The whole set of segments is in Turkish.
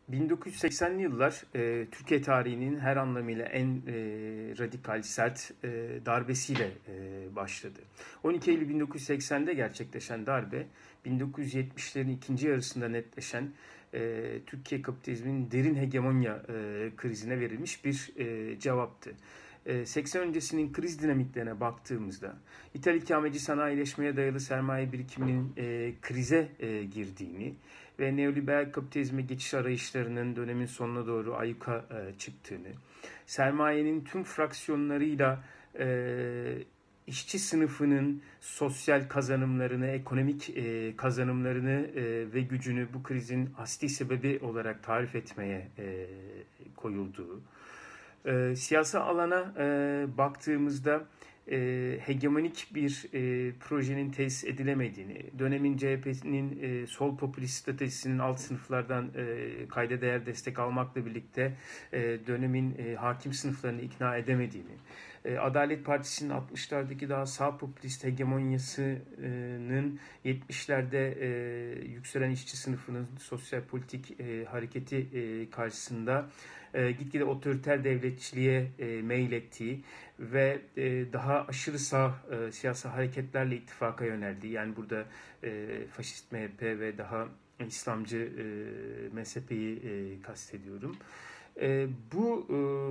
1980'li yıllar Türkiye tarihinin her anlamıyla en radikal, sert darbesiyle başladı. 12 Eylül 1980'de gerçekleşen darbe, 1970'lerin ikinci yarısında netleşen Türkiye kapitalizminin derin hegemonya krizine verilmiş bir cevaptı. 80 öncesinin kriz dinamiklerine baktığımızda ithal ikameci sanayileşmeye dayalı sermaye birikiminin krize girdiğini ve neoliberal kapitalizme geçiş arayışlarının dönemin sonuna doğru ayyuka çıktığını, sermayenin tüm fraksiyonlarıyla işçi sınıfının sosyal kazanımlarını, ekonomik kazanımlarını ve gücünü bu krizin asli sebebi olarak tarif etmeye koyulduğu, siyasal alana baktığımızda hegemonik bir projenin tesis edilemediğini, dönemin CHP'nin sol popülist stratejisinin alt sınıflardan kayda değer destek almakla birlikte dönemin hakim sınıflarını ikna edemediğini, Adalet Partisi'nin 60'lardaki daha sağ popülist hegemonyasının 70'lerde yükselen işçi sınıfının sosyal politik hareketi karşısında gitgide otoriter devletçiliğe meylettiği ve daha aşırı sağ siyasal hareketlerle ittifaka yöneldiği, yani burada faşist MHP ve daha İslamcı MSP'yi kastediyorum. Bu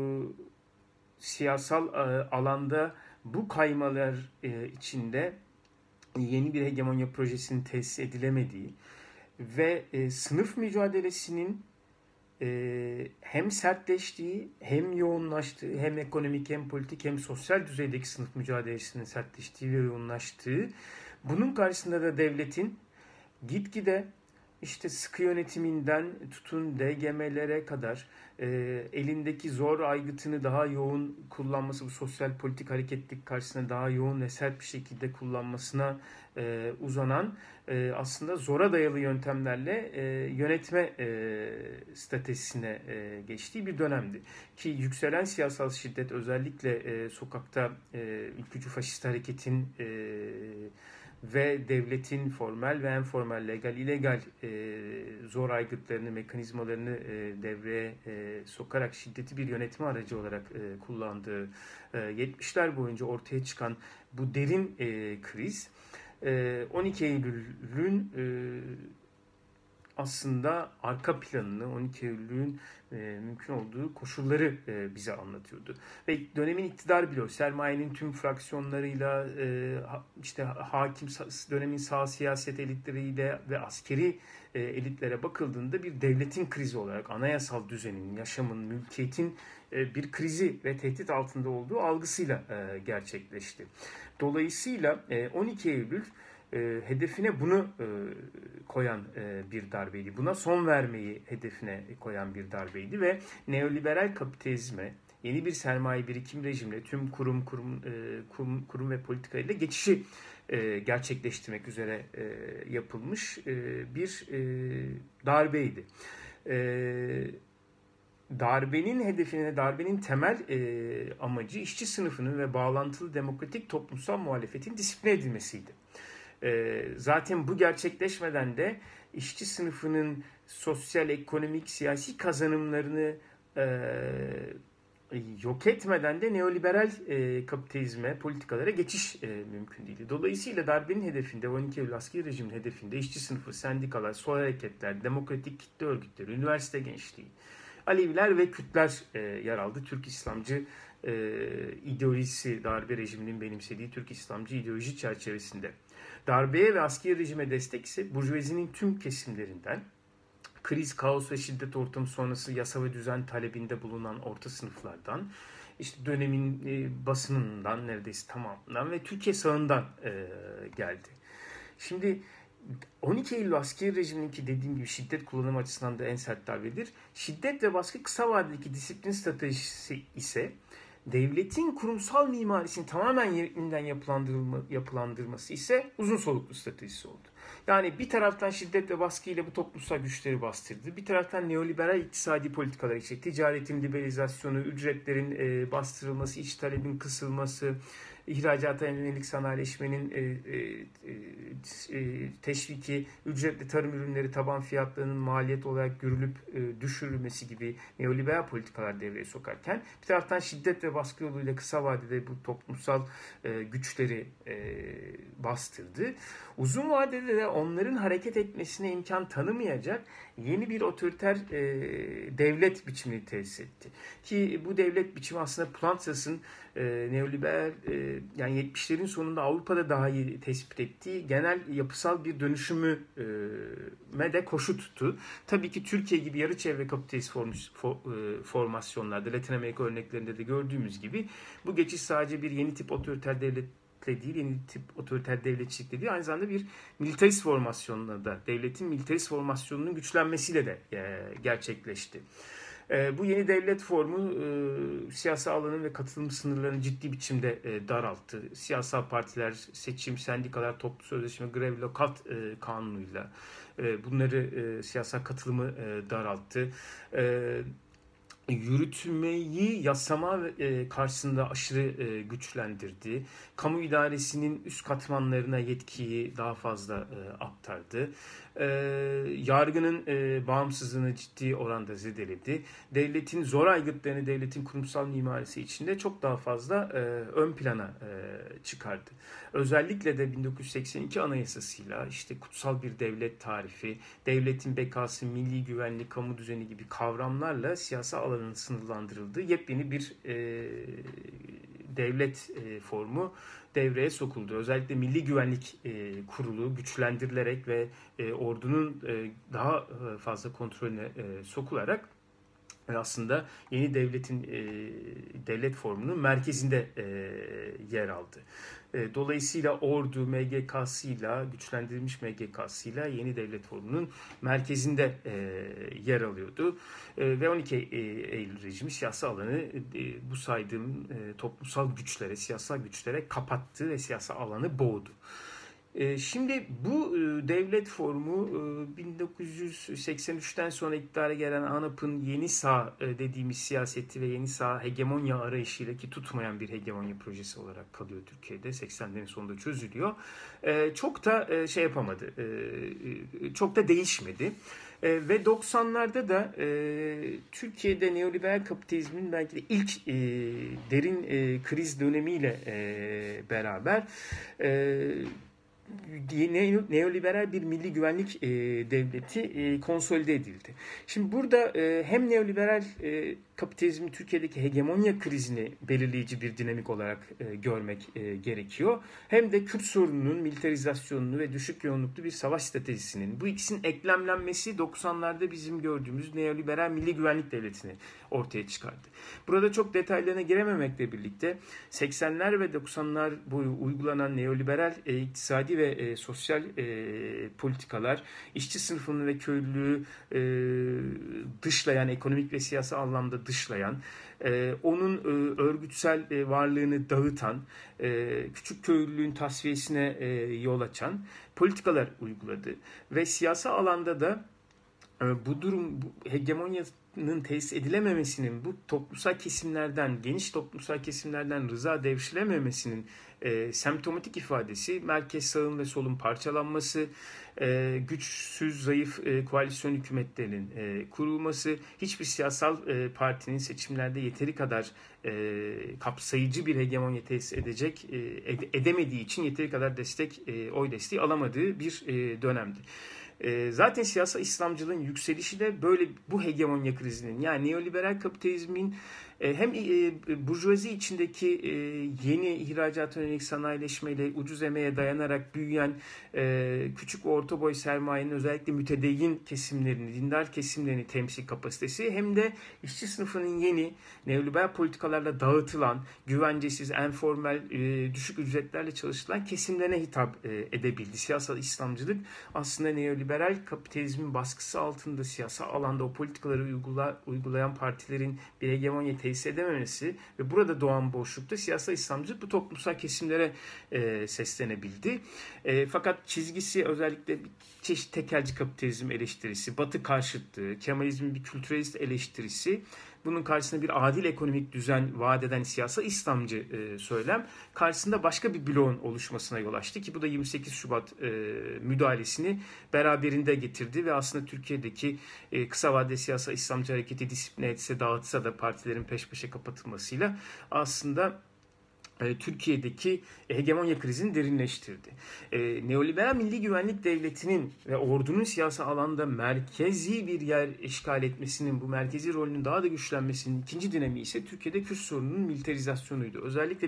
siyasal alanda bu kaymalar içinde yeni bir hegemonya projesinin tesis edilemediği ve sınıf mücadelesinin hem sertleştiği, hem yoğunlaştığı, hem ekonomik, hem politik, hem sosyal düzeydeki sınıf mücadelesinin sertleştiği ve yoğunlaştığı, bunun karşısında da devletin gitgide işte sıkı yönetiminden tutun DGM'lere kadar elindeki zor aygıtını daha yoğun kullanması, bu sosyal politik hareketlik karşısında daha yoğun ve sert bir şekilde kullanmasına uzanan aslında zora dayalı yöntemlerle yönetme stratejisine geçtiği bir dönemdi. Ki yükselen siyasal şiddet, özellikle sokakta ülkücü faşist hareketin ve devletin formel ve enformel, legal, illegal zor aygıtlarını, mekanizmalarını devreye sokarak şiddeti bir yönetme aracı olarak kullandığı 70'ler boyunca ortaya çıkan bu derin kriz 12 Eylül'ün aslında arka planını, 12 Eylül'ün mümkün olduğu koşulları bize anlatıyordu. Ve dönemin iktidar bloğu, sermayenin tüm fraksiyonlarıyla, işte hakim dönemin sağ siyaset elitleriyle ve askeri elitlere bakıldığında bir devletin krizi olarak anayasal düzenin, yaşamın, mülkiyetin bir krizi ve tehdit altında olduğu algısıyla gerçekleşti. Dolayısıyla 12 Eylül hedefine bunu koyan bir darbeydi. Buna son vermeyi hedefine koyan bir darbeydi ve neoliberal kapitalizme, yeni bir sermaye birikim rejimle tüm kurum ve politikayla geçişi gerçekleştirmek üzere yapılmış bir darbeydi. Darbenin hedefine, darbenin temel amacı işçi sınıfının ve bağlantılı demokratik toplumsal muhalefetin disipline edilmesiydi. Zaten bu gerçekleşmeden de işçi sınıfının sosyal, ekonomik, siyasi kazanımlarını yok etmeden de neoliberal kapitalizme, politikalara geçiş mümkün değildi. Dolayısıyla darbenin hedefinde, 12 Eylül askeri rejimin hedefinde işçi sınıfı, sendikalar, sol hareketler, demokratik kitle örgütleri, üniversite gençliği, Aleviler ve Kürtler yer aldı. Türk İslamcı ideolojisi, darbe rejiminin benimsediği Türk İslamcı ideoloji çerçevesinde. Darbeye ve askeri rejime destek ise burjuvazinin tüm kesimlerinden, kriz, kaos ve şiddet ortamı sonrası yasa ve düzen talebinde bulunan orta sınıflardan, işte dönemin basınından neredeyse tamamından ve Türkiye sağından geldi. Şimdi 12 Eylül askeri rejiminki dediğim gibi şiddet kullanımı açısından da en sert darbedir. Şiddet ve baskı kısa vadedeki disiplin stratejisi ise devletin kurumsal mimarisini tamamen yeniden yapılandırması ise uzun soluklu stratejisi oldu. Yani bir taraftan şiddet ve baskı ile bu toplumsal güçleri bastırdı. Bir taraftan neoliberal iktisadi politikalar, işte ticaretin liberalizasyonu, ücretlerin bastırılması, iç talebin kısılması, ihracata yönelik sanayileşmenin teşviki, ücretli tarım ürünleri taban fiyatlarının maliyet olarak görülüp düşürülmesi gibi neoliberal politikalar devreye sokarken, bir taraftan şiddet ve baskı yoluyla kısa vadede bu toplumsal güçleri bastırdı. Uzun vadede de onların hareket etmesine imkan tanımayacak yeni bir otoriter devlet biçimini tesis etti. Ki bu devlet biçimi aslında Plantas'ın neoliberal yani 70'lerin sonunda Avrupa'da daha iyi tespit ettiği genel yapısal bir dönüşüme de koşu tuttu. Tabii ki Türkiye gibi yarı çevre kapitalist formasyonlarda, Latin Amerika örneklerinde de gördüğümüz gibi bu geçiş sadece bir yeni tip otoriter devlet değil, yeni tip otoriter devletçilikle değil, aynı zamanda bir militarist formasyonla da, devletin militarist formasyonunun güçlenmesiyle de gerçekleşti. Bu yeni devlet formu siyasi alanın ve katılım sınırlarını ciddi biçimde daralttı. Siyasal partiler, seçim, sendikalar, toplu sözleşme, grev, lokat kanunuyla bunları siyasal katılımı daralttı. Yürütmeyi yasama karşısında aşırı güçlendirdi. Kamu idaresinin üst katmanlarına yetkiyi daha fazla aktardı. Yargının bağımsızlığını ciddi oranda zedeledi. Devletin zor aygıtlarını devletin kurumsal mimarisi içinde çok daha fazla ön plana çıkardı. Özellikle de 1982 Anayasası'yla işte kutsal bir devlet tarifi, devletin bekası, milli güvenlik, kamu düzeni gibi kavramlarla siyasal alanın sınırlandırıldığı yepyeni bir devlet formu devreye sokuldu. Özellikle Milli Güvenlik Kurulu güçlendirilerek ve ordunun daha fazla kontrolüne sokularak aslında yeni devletin devlet formunun merkezinde yer aldı. Dolayısıyla ordu MGK'sıyla, güçlendirilmiş MGK'sıyla yeni devlet formunun merkezinde yer alıyordu. Ve 12 Eylül rejimi siyasal alanı bu saydığım toplumsal güçlere, siyasal güçlere kapattı ve siyasal alanı boğdu. Şimdi bu devlet formu 1983'ten sonra iktidara gelen ANAP'ın yeni sağ dediğimiz siyaseti ve yeni sağ hegemonya arayışıyla, ki tutmayan bir hegemonya projesi olarak kalıyor Türkiye'de, 80'lerin sonunda çözülüyor. Çok da şey yapamadı, çok da değişmedi. Ve 90'larda da Türkiye'de neoliberal kapitalizmin belki de ilk derin kriz dönemiyle beraber neoliberal bir milli güvenlik devleti konsolide edildi. Şimdi burada hem neoliberal kapitalizmin Türkiye'deki hegemonya krizini belirleyici bir dinamik olarak görmek gerekiyor. Hem de Kürt sorununun militarizasyonunu ve düşük yoğunluklu bir savaş stratejisinin, bu ikisinin eklemlenmesi 90'larda bizim gördüğümüz neoliberal milli güvenlik devletini ortaya çıkardı. Burada çok detaylarına girememekle birlikte 80'ler ve 90'lar boyu uygulanan neoliberal iktisadi ve sosyal politikalar işçi sınıfını ve köylülüğü dışlayan, ekonomik ve siyasal anlamda dışlayan, onun örgütsel varlığını dağıtan, küçük köylülüğün tasfiyesine yol açan politikalar uyguladı. Ve siyasal alanda da bu durum, bu hegemonyanın tesis edilememesinin, bu toplumsal kesimlerden, geniş toplumsal kesimlerden rıza devşirememesinin semptomatik ifadesi merkez sağın ve solun parçalanması, güçsüz, zayıf koalisyon hükümetlerinin kurulması, hiçbir siyasal partinin seçimlerde yeteri kadar kapsayıcı bir hegemonya tesis edemediği için yeteri kadar oy desteği alamadığı bir dönemdi. Zaten siyasal İslamcılığın yükselişi de böyle bu hegemonya krizinin, yani neoliberal kapitalizmin hem burjuvazi içindeki yeni ihracata yönelik sanayileşmeyle ucuz emeğe dayanarak büyüyen küçük ve orta boy sermayenin özellikle mütedeyyin kesimlerini, dindar kesimlerini temsil kapasitesi, hem de işçi sınıfının yeni neoliberal politikalarla dağıtılan, güvencesiz, enformel, düşük ücretlerle çalışılan kesimlerine hitap edebildi. Siyasal İslamcılık aslında neoliberal kapitalizmin baskısı altında siyasal alanda o politikaları uygulayan partilerin bir hegemonya tesis edememesi ve burada doğan boşlukta siyasal İslamcılık bu toplumsal kesimlere seslenebildi. Fakat çizgisi özellikle bir çeşit tekelci kapitalizm eleştirisi, Batı karşıtlığı, Kemalizmin bir kültüralist eleştirisi bunun karşısında bir adil ekonomik düzen vaat eden siyasal İslamcı söylem karşısında başka bir bloğun oluşmasına yol açtı ki bu da 28 Şubat müdahalesini beraberinde getirdi ve aslında Türkiye'deki kısa vadeli siyasal İslamcı hareketi disipline etse dağıtsa da partilerin peş peşe kapatılmasıyla aslında Türkiye'deki hegemonya krizini derinleştirdi. Neoliberal milli güvenlik devletinin ve ordunun siyasi alanda merkezi bir yer işgal etmesinin, bu merkezi rolünün daha da güçlenmesinin ikinci dinamiği ise Türkiye'de Kürt sorununun militarizasyonuydu. Özellikle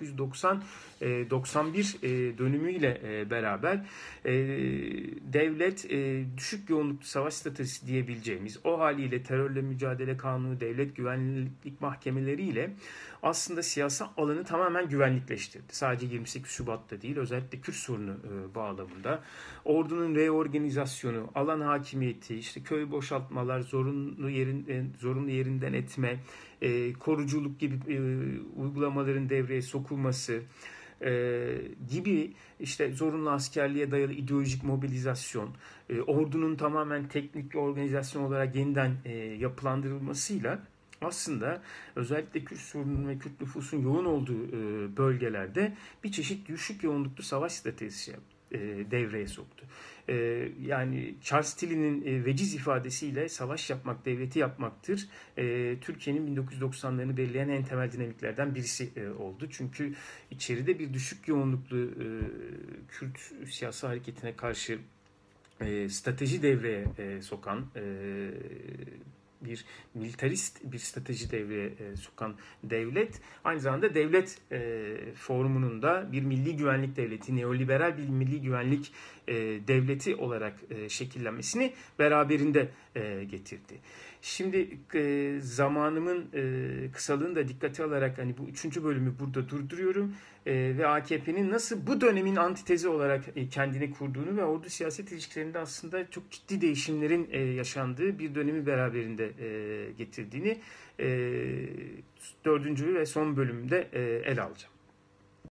1990-91 dönümüyle beraber devlet düşük yoğunluklu savaş stratejisi diyebileceğimiz o haliyle terörle mücadele kanunu, devlet güvenlik mahkemeleriyle aslında siyasal alanı tamamen güvenlikleştirdi. Sadece 28 Şubat'ta değil, özellikle Kürt sorunu bağlamında ordunun reorganizasyonu, alan hakimiyeti, işte köy boşaltmalar, zorunlu yerinden etme, koruculuk gibi uygulamaların devreye sokulması gibi işte zorunlu askerliğe dayalı ideolojik mobilizasyon, ordunun tamamen teknik bir organizasyon olarak yeniden yapılandırılmasıyla aslında özellikle Kürt sorununun ve Kürt nüfusun yoğun olduğu bölgelerde bir çeşit düşük yoğunluklu savaş stratejisi devreye soktu. Yani Charles Tilly'nin veciz ifadesiyle savaş yapmak devleti yapmaktır. Türkiye'nin 1990'larını belirleyen en temel dinamiklerden birisi oldu. Çünkü içeride bir düşük yoğunluklu Kürt siyasi hareketine karşı strateji devreye sokan bir militarist bir strateji devreye sokan devlet aynı zamanda devlet formunun da bir milli güvenlik devleti, neoliberal bir milli güvenlik devleti olarak şekillenmesini beraberinde getirdi. Şimdi zamanımın kısalığını da dikkate alarak hani bu 3. bölümü burada durduruyorum ve AKP'nin nasıl bu dönemin antitezi olarak kendini kurduğunu ve ordu siyaset ilişkilerinde aslında çok ciddi değişimlerin yaşandığı bir dönemi beraberinde getirdiğini 4. ve son bölümde ele alacağım.